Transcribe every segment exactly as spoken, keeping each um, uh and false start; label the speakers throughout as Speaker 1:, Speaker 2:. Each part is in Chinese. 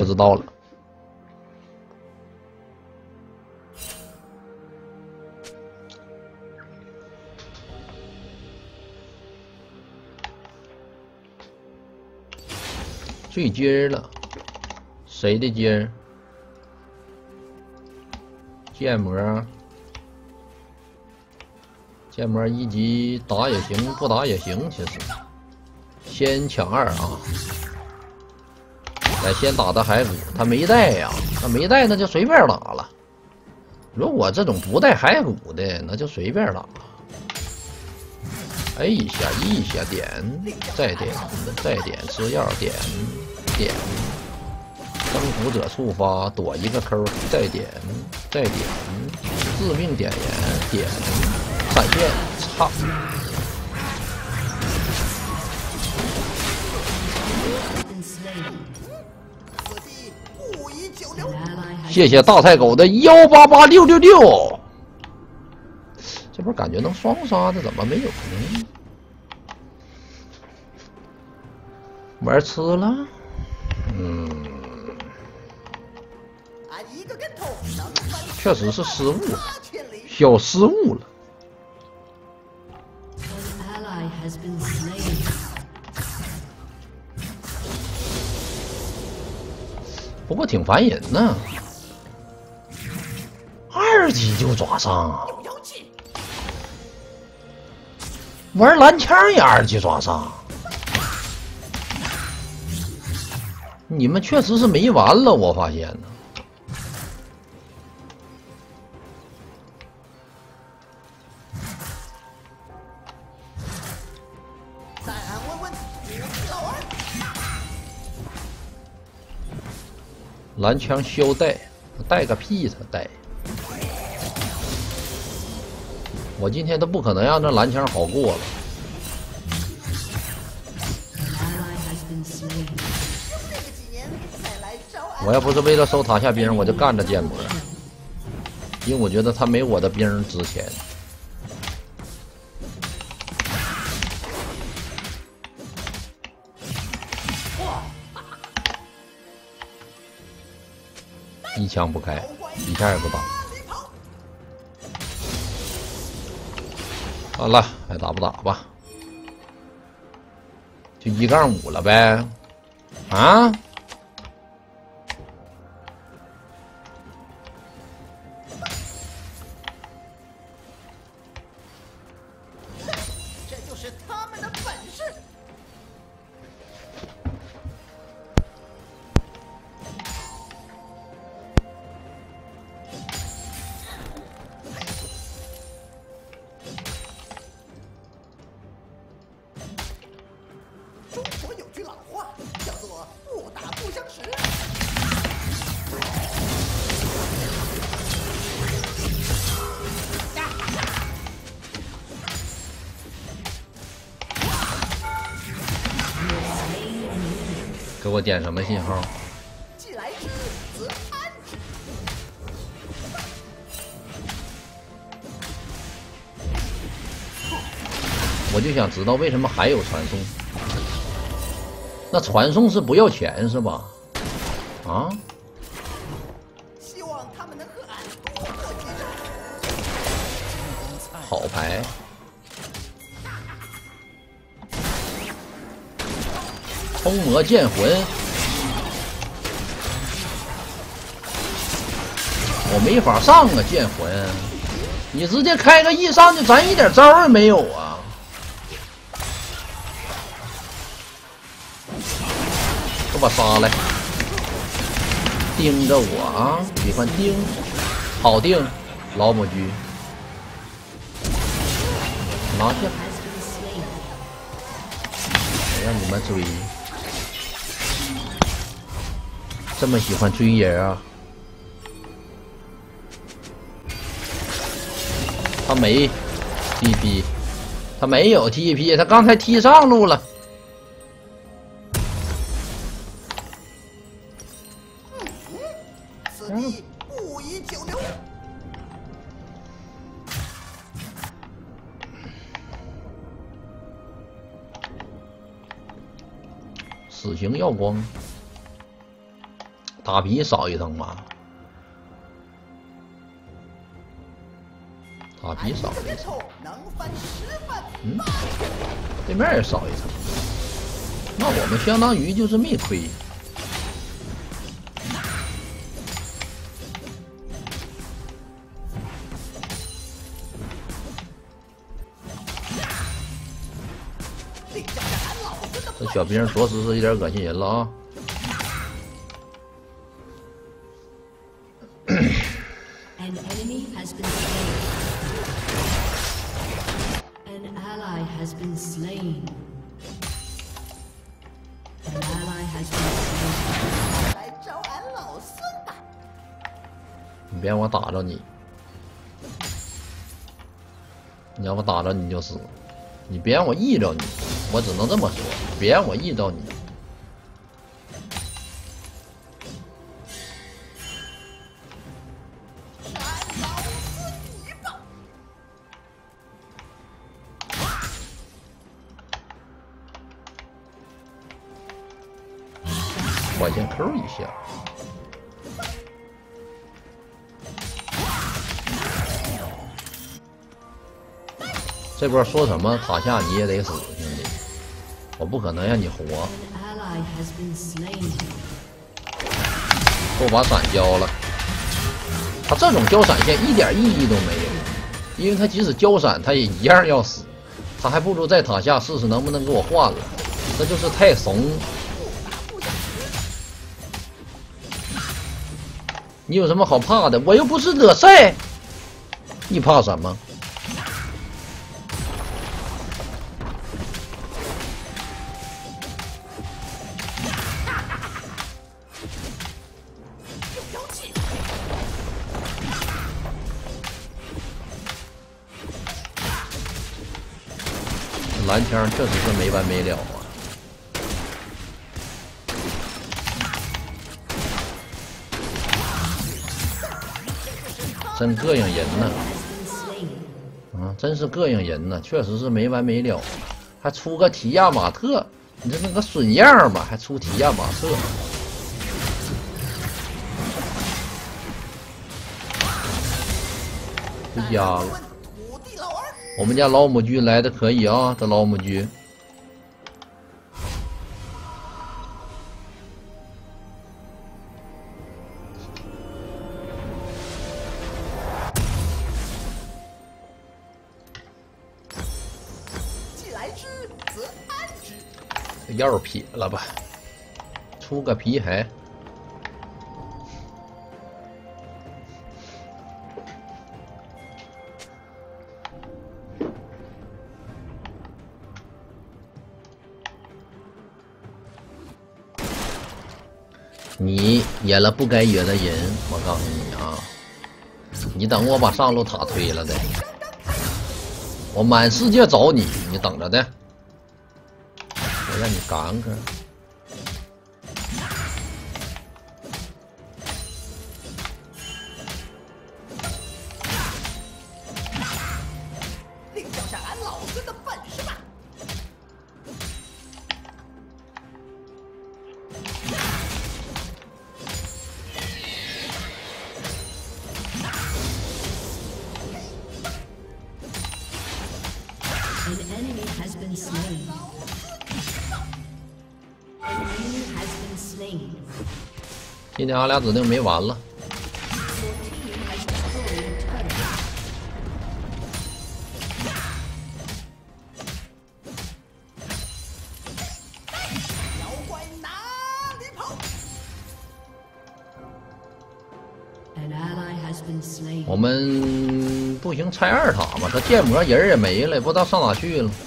Speaker 1: 知道了。坠阶了，谁的阶？剑魔，剑魔一级打也行，不打也行。其实，先抢二啊！来，先打的骸骨，他没带呀，他没带那就随便打了。如果这种不带骸骨的，那就随便打。哎一下一下点，再点，再点，吃药点点，征服者触发躲一个抠，再点再点，致命点燃点，闪现，操！谢谢大菜狗的幺八八六六六。这不是感觉能双杀的，怎么没有呢？玩吃了，嗯，确实是失误了，小失误了。不过挺烦人呢，二级就抓伤。玩蓝枪也二级抓伤，你们确实是没完了，我发现呢。蓝枪消带，带个屁他带！我今天都不可能让这蓝枪好过了。我要不是为了收塔下兵，我就干着剑魔，因为我觉得他没我的兵值钱。一枪不开，一下也不打。好了，还打不打吧？就一杠五了呗。啊？这就是他们的本事。中国有句老话，叫做“不打不相识”。给我点什么信号？既来之，则安之。我就想知道为什么还有传送？那传送是不要钱是吧？啊？希望他们能和俺多过几场。好牌。空魔剑魂，我没法上啊！剑魂，你直接开个一上去，咱一点招也没有啊！给我杀来，盯着我啊！喜欢盯，好盯，老母鸡，拿下！我让你们追。这么喜欢追人啊？他没 T P， 他没有 T P， 他刚才踢上路了。此地不宜久留。死刑耀光。 塔皮少一层吧，塔皮少一层。嗯，对面也少一层，那我们相当于就是没亏。这小兵着实是有点恶心人了啊！你别让我打着你，你让我打着你就死，你别让我遇着你，我只能这么说，别让我遇着你。我先扣一下。这波说什么塔下你也得死，兄弟，我不可能让你活。都把闪交了，他这种交闪线一点意义都没有，因为他即使交闪，他也一样要死，他还不如在塔下试试能不能给我换了，这就是太怂。你有什么好怕的？我又不是惹赛，你怕什么？蓝枪确实是没完没了啊！真膈应人呢，啊，真是膈应人呢，确实是没完没了，还出个提亚马特，你这那个损样吧，还出提亚马特。这家伙，我们家老母鸡来的可以啊，这老母鸡。药撇了吧，出个皮还。你演了不该演的人，我告诉你啊，你等我把上路塔推了的，我满世界找你，你等着的。我让你干个，领教下俺老孙的本事吧！今天俺俩指定没完了。妖怪哪里跑？我们不行，拆二塔吧，这建模人也没了，不知道上哪去了。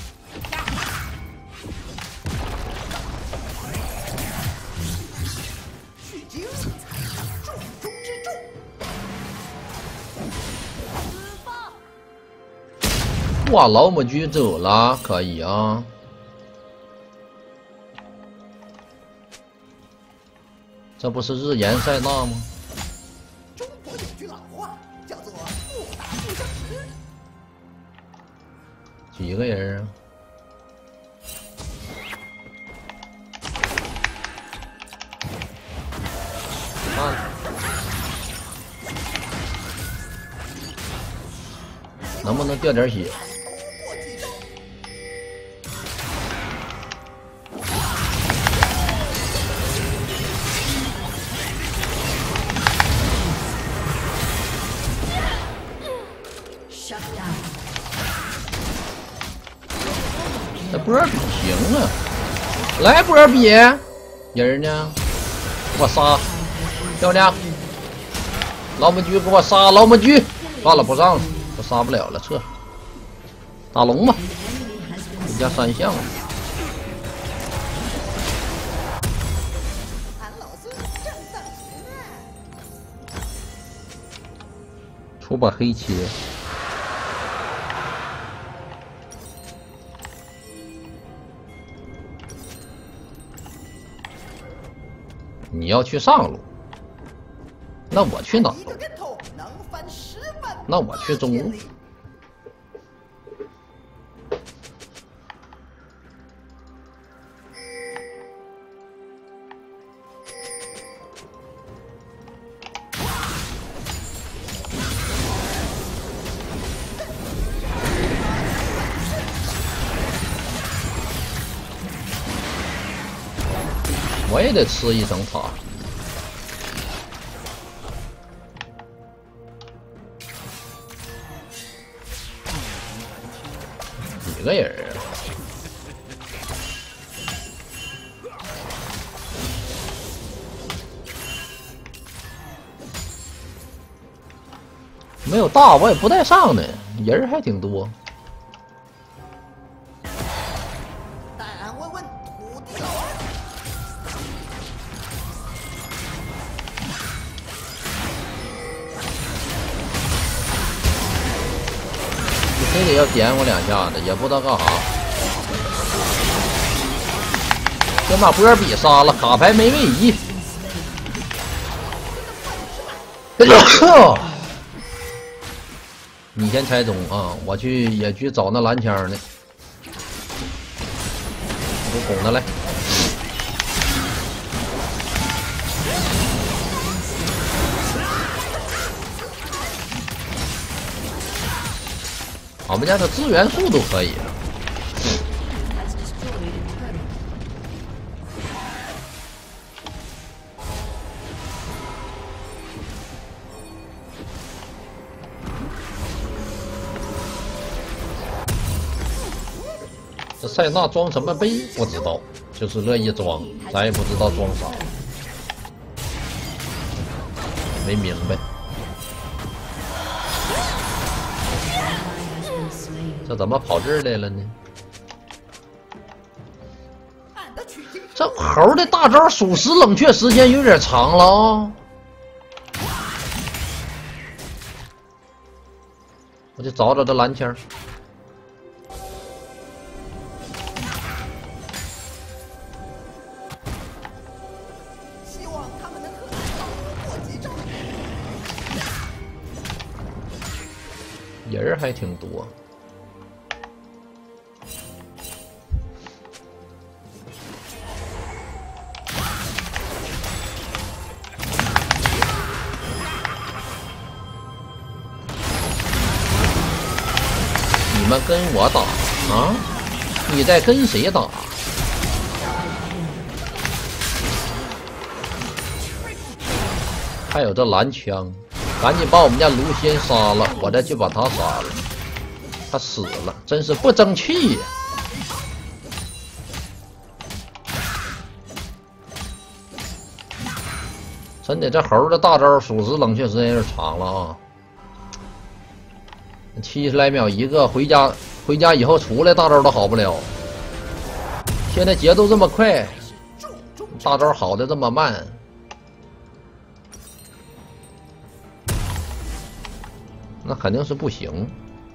Speaker 1: 哇，老母鸡走了，可以啊。这不是日炎塞纳吗？中国有句老话叫做“不打不相识”。几个人啊？ 算了，能不能掉点血？这波比行啊！来波比，人呢？给我杀！漂亮！老母狙给我杀！老母狙！算了，不上了，我杀不了了，撤。打龙吧，人家三项了。出把黑切。你要去上路，那我去哪路？那我去中路。我也得吃一整塔。几个人啊？没有大，我也不带上的，人还挺多。非得要点我两下子，也不知道干啥。先把波比杀了，卡牌没位移。你先拆中啊，我去野区找那蓝枪呢。我拱他来。我们家的资源数都可以了。这塞纳装什么杯不知道，就是乐意装，咱也不知道装啥，没明白。这怎么跑这儿来了呢？这猴的大招属实冷却时间有点长了啊！我就找找这蓝枪。希望他们能和我过几招。人还挺多。你们跟我打啊？你在跟谁打？还有这蓝枪，赶紧把我们家卢仙杀了，我再去把他杀了。他死了，真是不争气呀！真的，这猴的大招属实冷却时间有点长了啊！七十来秒一个，回家回家以后出来大招都好不了。现在节奏这么快，大招好的这么慢，那肯定是不行。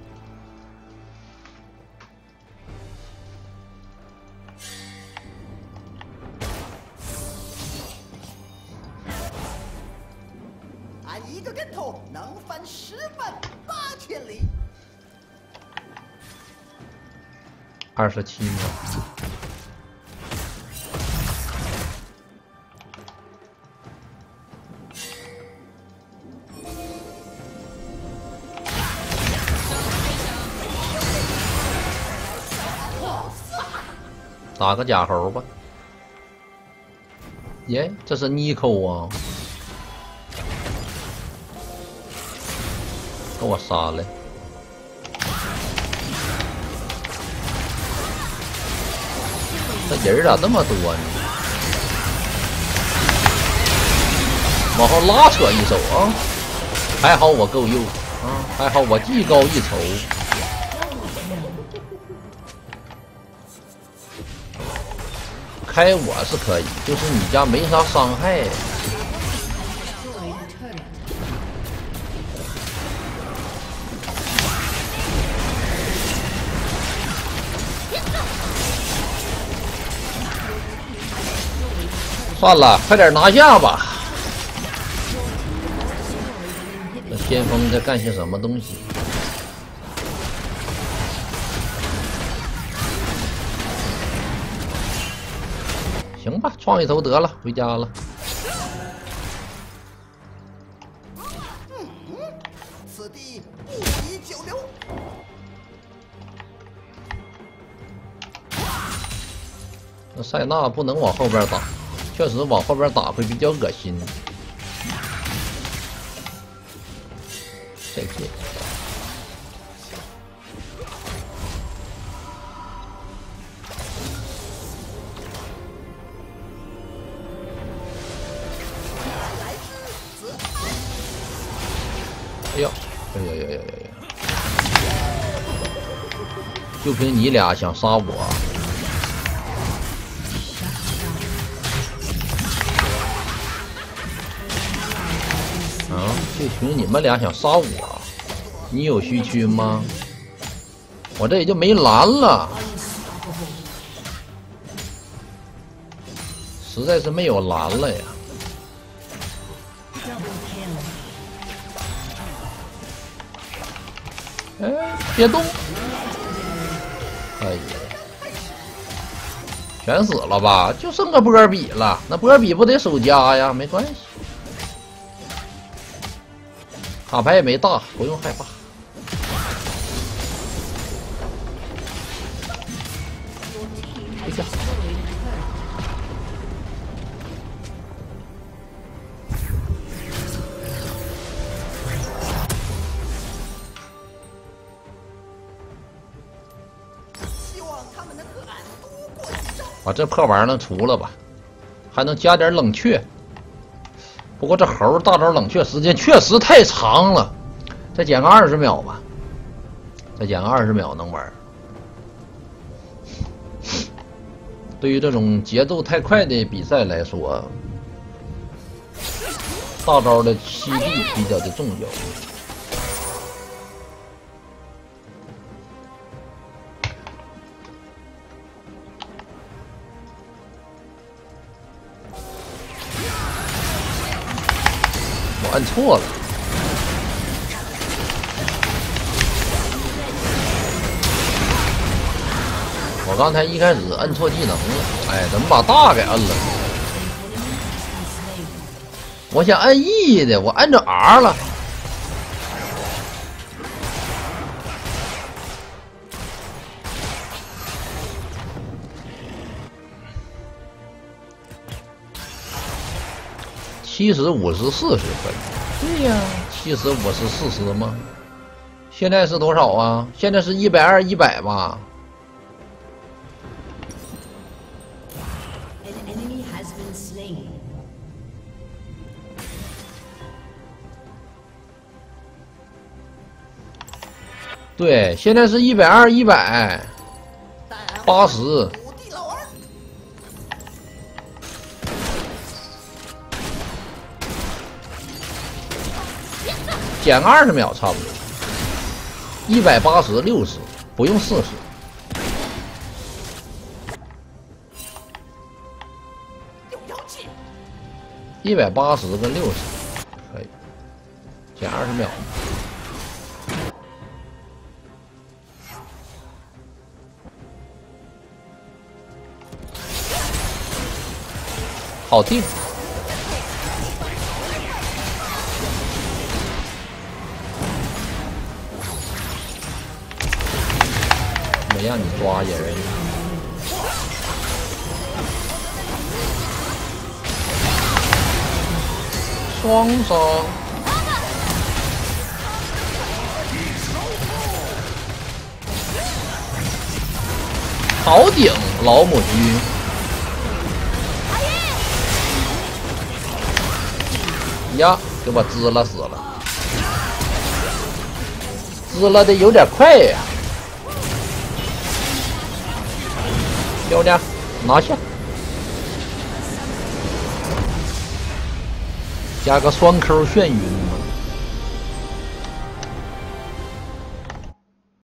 Speaker 2: 俺一个跟头能翻十万八千里。
Speaker 1: 二十七秒。 打个假猴吧。耶，这是尼寇啊！给我杀来！这人咋这么多呢？往后拉扯一手啊！还好我够右啊！还好我技高一筹。开我是可以，就是你家没啥伤害。算了，快点拿下吧。这先锋在干些什么东西？行吧，创一头得了，回家了。
Speaker 2: 嗯，此地不宜久留。
Speaker 1: 那塞纳不能往后边打，确实往后边打会比较恶心。再见。哎呦，哎呀呀呀呀呀！就凭你俩想杀我？啊！就凭你们俩想杀我？你有虚区吗？我这也就没蓝了，实在是没有蓝了呀。哎，别动！哎呀，全死了吧？就剩个波比了，那波比不得守家呀？没关系，卡牌也没大，不用害怕。回家。把这破玩意儿能除了吧，还能加点冷却。不过这猴大招冷却时间确实太长了，再减个二十秒吧，再减个二十秒能玩。对于这种节奏太快的比赛来说，大招的吸力比较的重要。按错了，我刚才一开始摁错技能了，哎，怎么把大给摁了？我想摁 E 的，我摁着 R 了。七十五十四十可以，对呀，七十五十四十吗？现在是多少啊？现在是一百二一百吧。对，现在是一百二一百八十。减个二十秒差不多，一百八十六十，不用四十。一百八十跟六十，可以减二十秒。好定。让你抓人， 双杀，好顶老母鸡！呀，给我滋了死了，滋了的有点快呀！漂亮，拿下！加个双 Q 眩晕嘛。